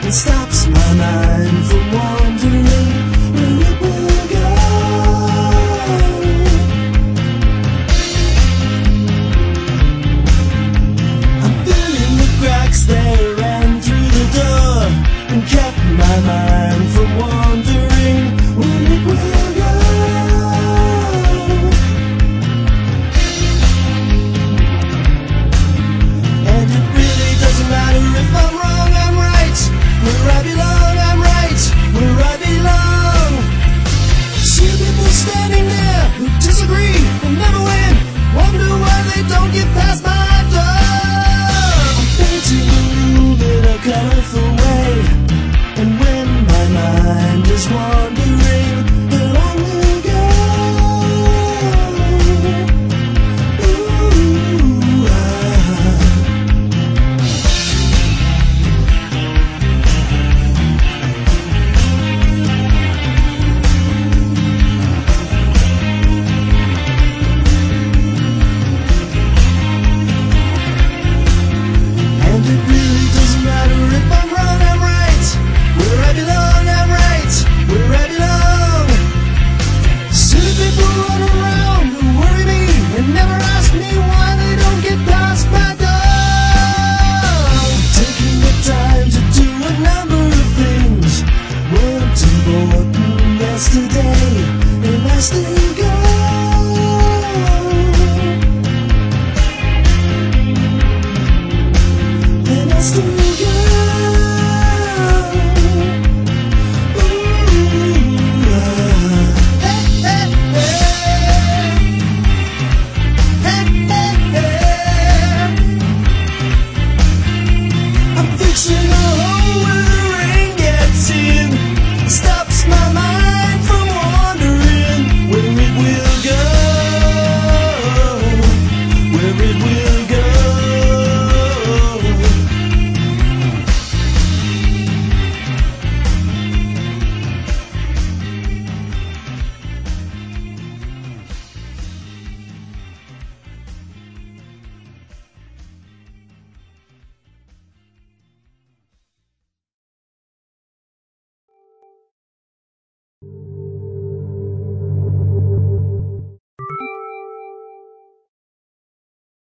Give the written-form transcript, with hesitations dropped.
It stops my mind from wandering where it will go. I'm filling the cracks there and through the door, and kept my mind from wandering where it will go. And it really doesn't matter if I'm wrong, I'm right. Where I belong, I'm right. Where I belong. See people standing there who disagree and never win. Wonder why they don't get past my door. I'm painting a room in a colorful way, and when my mind is wandering, along we go. Ooh, And it really doesn't matter if I'm wrong, I'm right. Where I belong, I'm right. Where I belong. Silly people run around who worry me and never ask me why they don't get past my door. Taking the time to do a number of things weren't important yesterday, and I still go. And I still go. Ooh, hey, hey, hey. Hey, hey, hey. I'm fixing